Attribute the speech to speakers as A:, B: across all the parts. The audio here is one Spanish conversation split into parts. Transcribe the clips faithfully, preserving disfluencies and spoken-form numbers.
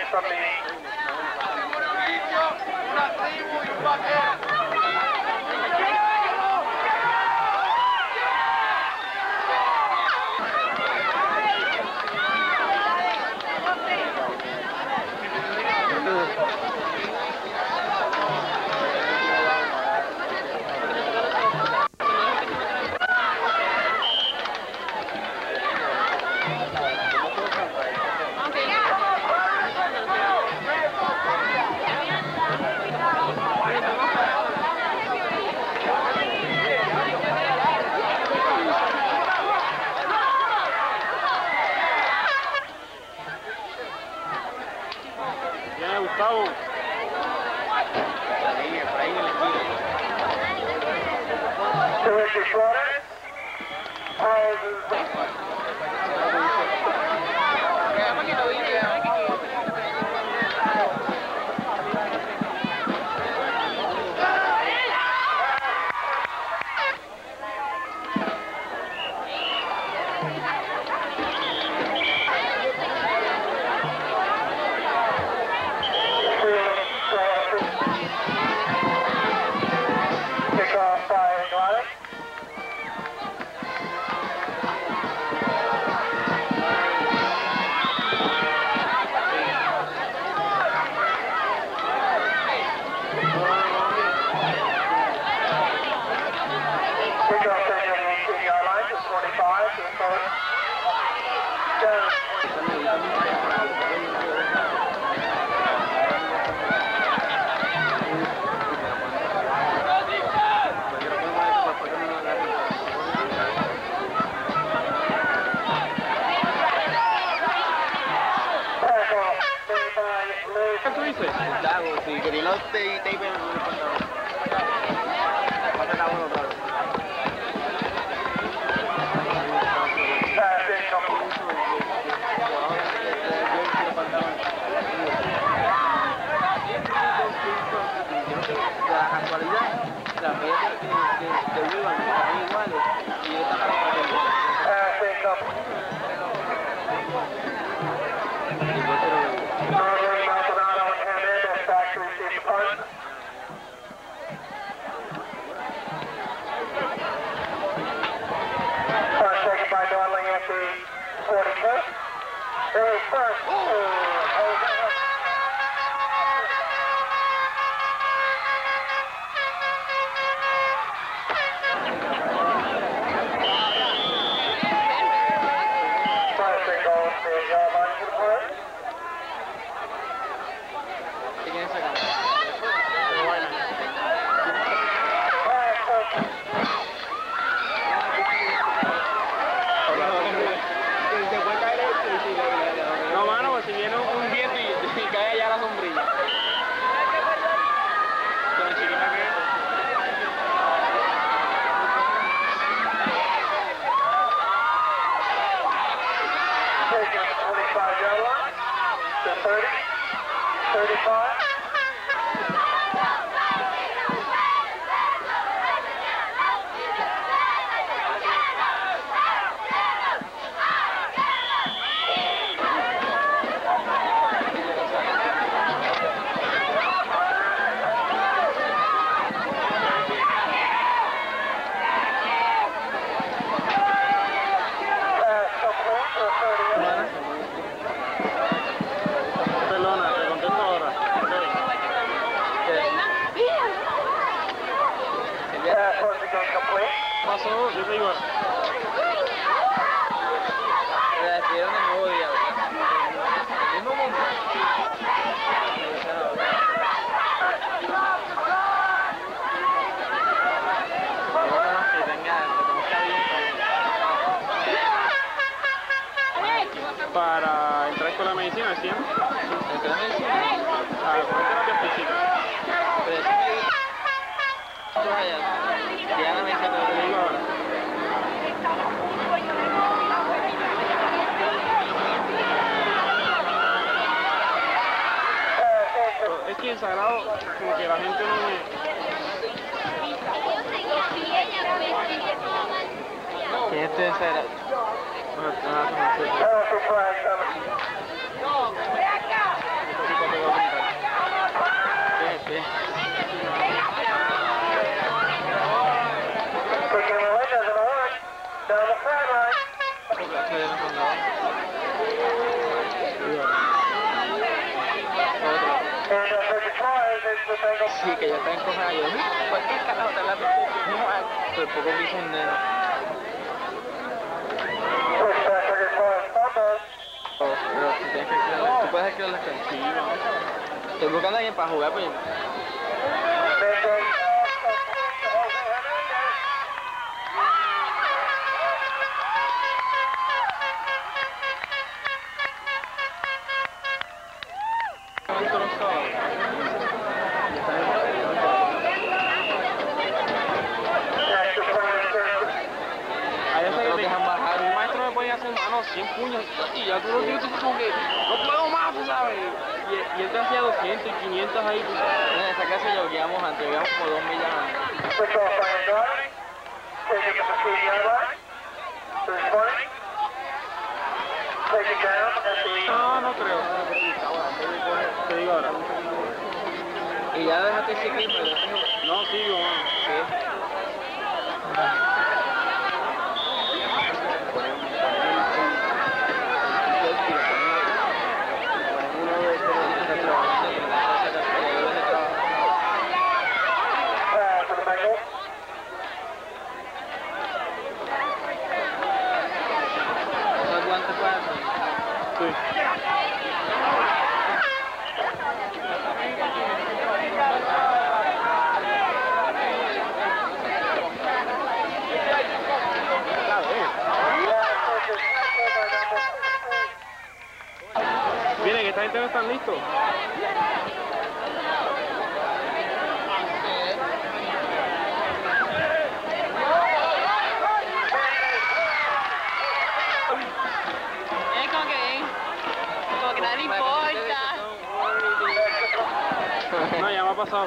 A: from the... Una tribu y un vaquero.
B: Para entrar con la medicina, ¿sí? ¿Entrar en medicina? Ah, con terapia física. Pero eso me dice... Ya la medicina te lo digo ahora. Es que en Sagrado, como que la gente no me... ¿Qué es de Sagrado? No, Sí, que ya está encojada. Yo, ¿por qué carajo te la Pero poco piso un neno. Oh, pero tú tienes que activar, tú puedes activar las canciones. Sí, no. Estoy buscando a alguien para jugar, pues. cien puños y ya tú lo tienes como que no puedo más, tú sabes. Y, y él te hacía doscientos y quinientos ahí, tú sabes. En esa casa yo guiamos antes, guiamos como dos millas antes. No, no creo. Te digo ahora. Y ya dejaste el ciclismo. No, sigo, man. Sí. Miren, esta gente no está listo.
C: Es como que, como que nada le importa.
B: No, ya me ha pasado.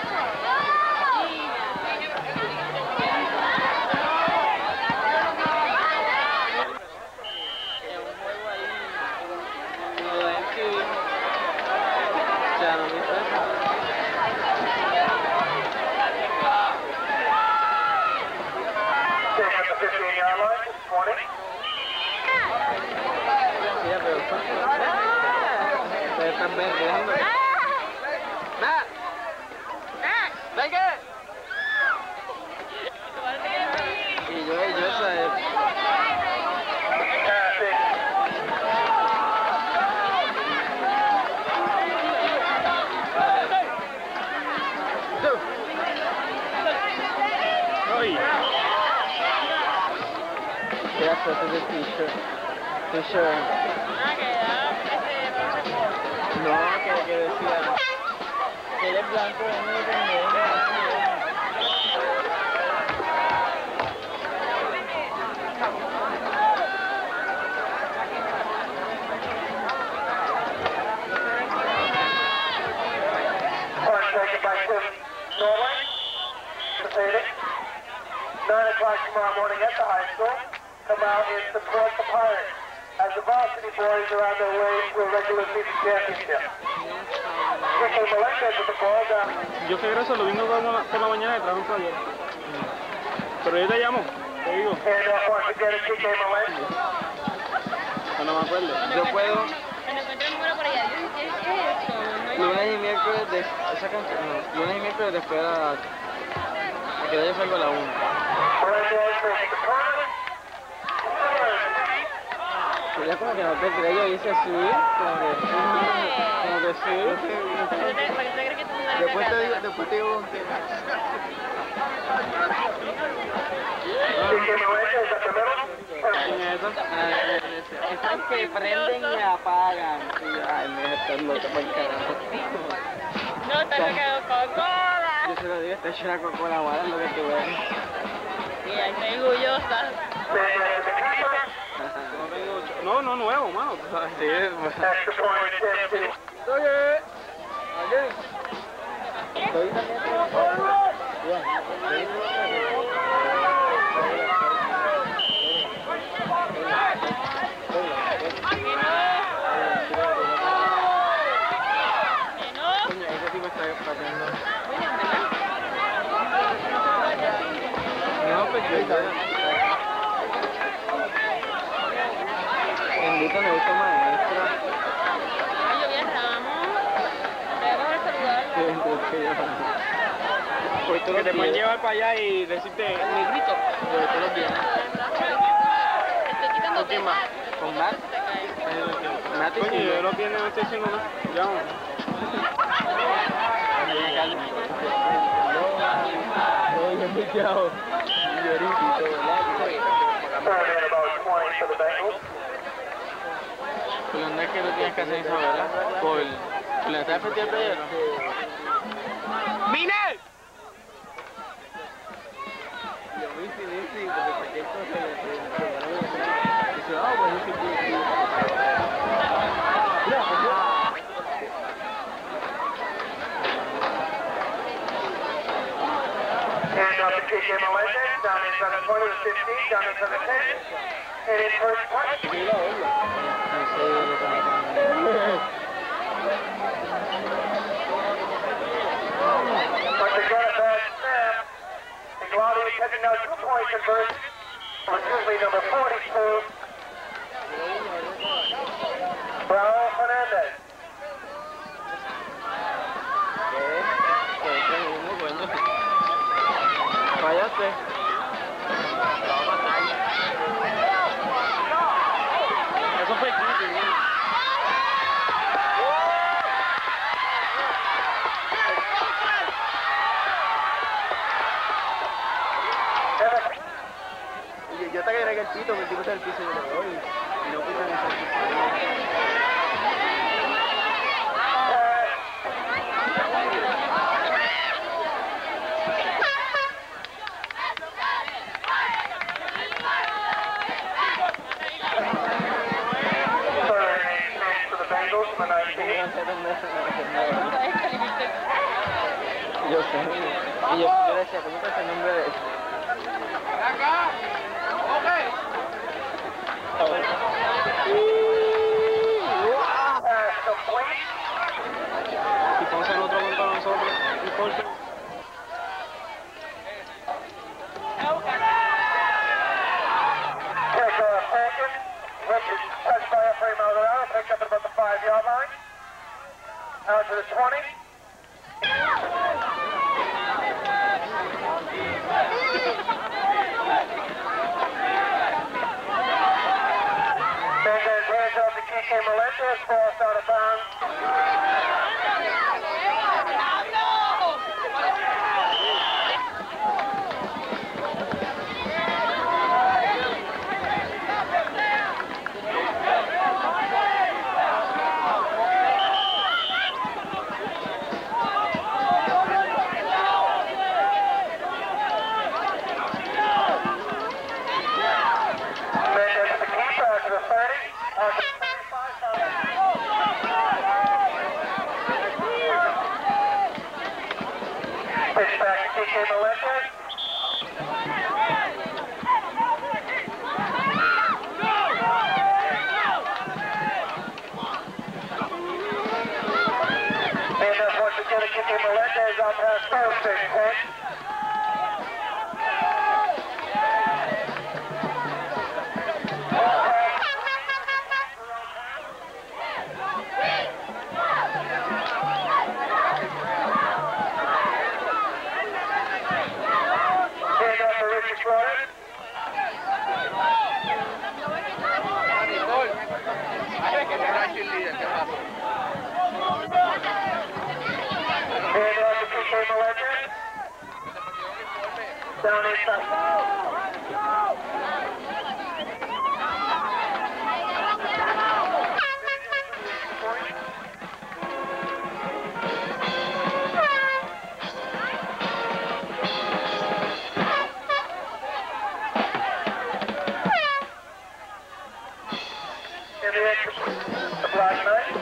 B: Y yo, yo sé. Gracias, es el t-shirt. T-shirt. No, que, que decía que él es blanco, es muy independiente.
A: nine o'clock tomorrow morning at the high school. Come out and support the Pirates as the varsity boys are on their way to a regular season championship.
B: Yo regreso el domingo por la, por la mañana de trabajo ayer. Pero yo te llamo, te digo. No me acuerdo. Yo puedo. Lunes y miércoles de esa canción. No, lunes y miércoles después de la. Que yo salgo a la una. Ya como que no te creo, yo hice así, como que, como que sí. Después te digo, después te digo un tema. Están que prenden y apagan. Ay, me estás loca por el carajo.
C: No, te lo quedo Coca-Cola.
B: Yo se lo digo, está hecho la Coca-Cola, guarda lo que tú ves.
C: Sí, estoy orgullosa.
B: No, no nuevo, mano. Sí, oye, oye. Estoy también. No, pues yo ya. Bendito, me gusta maestra.
C: Ay, yo vi a Ramos. Debemos de saludar.
B: Sí, entonces yo. Que te pueden llevar para allá y decirte negrito. Pero todos los días. ¿Con quién más? ¿Con Matt? Matt y Coño, yo lo tiene, no estoy haciendo nada. Ya vamos. ¿Por dónde es que tú tienes que hacer eso, verdad? Por la entrada del Festival Playero. ¡Mine! Yo vi si dice, porque cualquier cosa le dice, ah, pues dice que...
A: And off the K K Melendez, down inside the corner of fifteen, down inside the ten. And in first place. Once again, a bad snap. And Claudia is heading now two-point conversion. Was usually number forty-two. Raul Fernandez.
B: Fallaste. Eso fue Kitty. Yo, yo te agregué el pito, que el tipo está en el piso y yo lo doy. Y no pisan en el piso. Yo sé. Y yo, yo decía, ¿cómo es el nombre de él? ¡Acá! ¡Ok! Si ponemos el otro gol para nosotros, no importa.
A: Touched by Efrain Maldonado, picked up at about the five-yard line. Out to the twenty. Mendez hands off to K K Melendez, falls out of bounds. Pitch back to K K Melendez. And that's once again to K K Melendez out past first and ten. Down inside. In the extra, the Black Knight.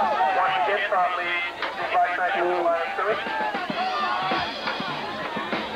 A: Probably Black Knight in the line to it.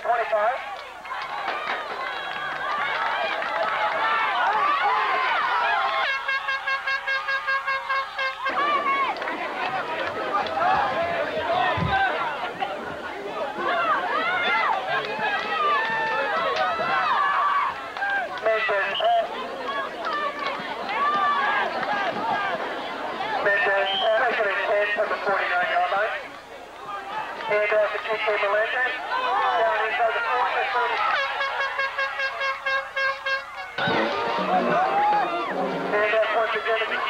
A: twenty-five. From the forty-nine yard line. And off to T K Melendez. Down inside the forty to thirty. And off once again to the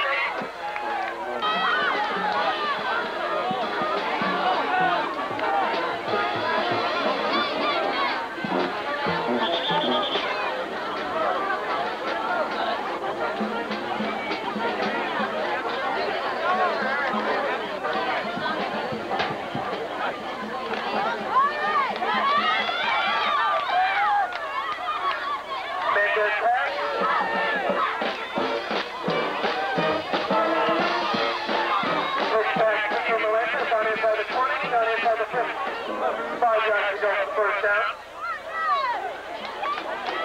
A: five yards to go for first down.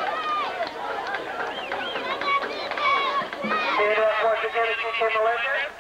A: And off once again to T K Melendez.